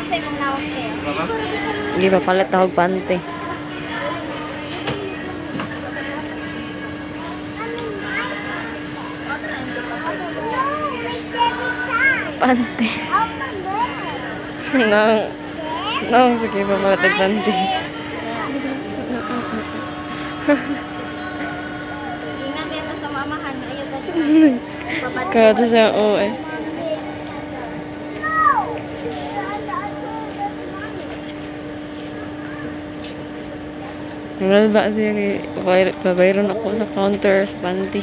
Hindi pa pala tawag pante. Pante. Sige pa pala tawag pante. Kaya siya eh. Wala ba siya babayron ako sa counter sa panty.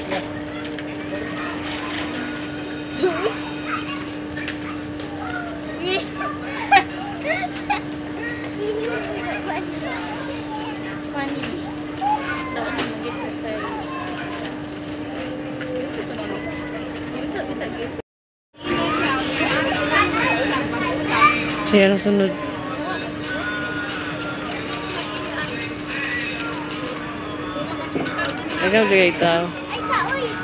Siya na sunod. Ikaw juga ito. Ay, sa, uy!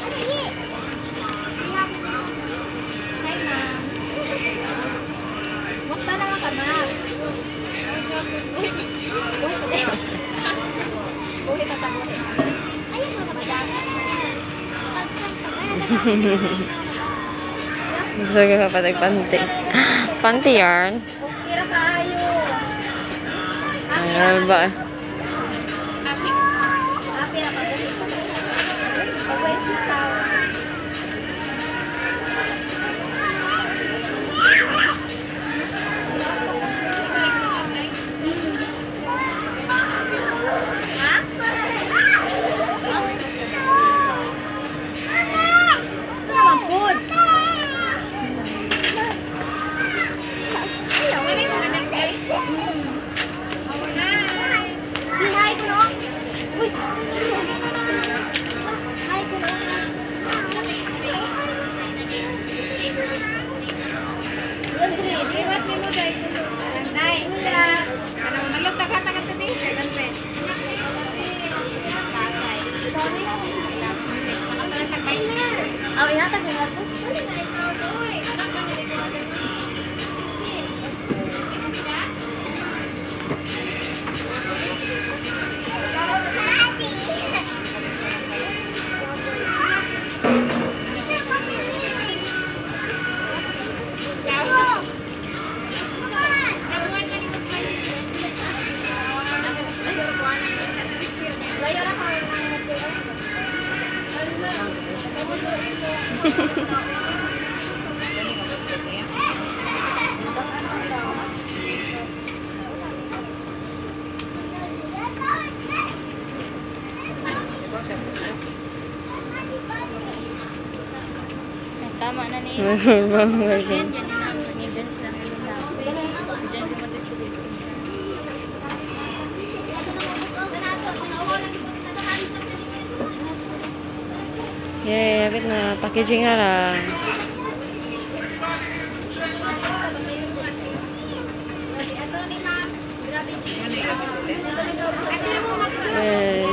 Hi, ma'am. Musta naman ka, ma'am? Buhi ka tabuhin. Ayun mo ka, madam. Gusto ko kapatag panty. Panty yarn. Kira ka ayo. Ay, ba? Tama na niya. Yay, habit na. Packaging na lang. Yay.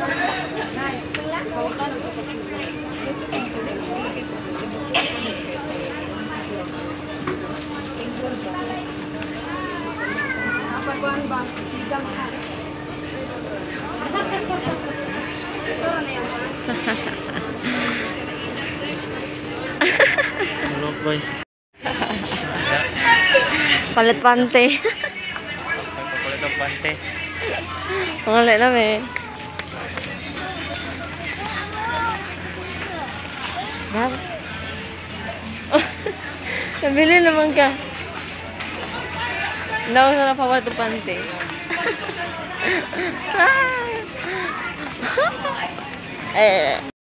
Palit pante. Palit ang pante. Pangalit namin. Bab. Nabili naman ka. Daw sa napawa ito pante.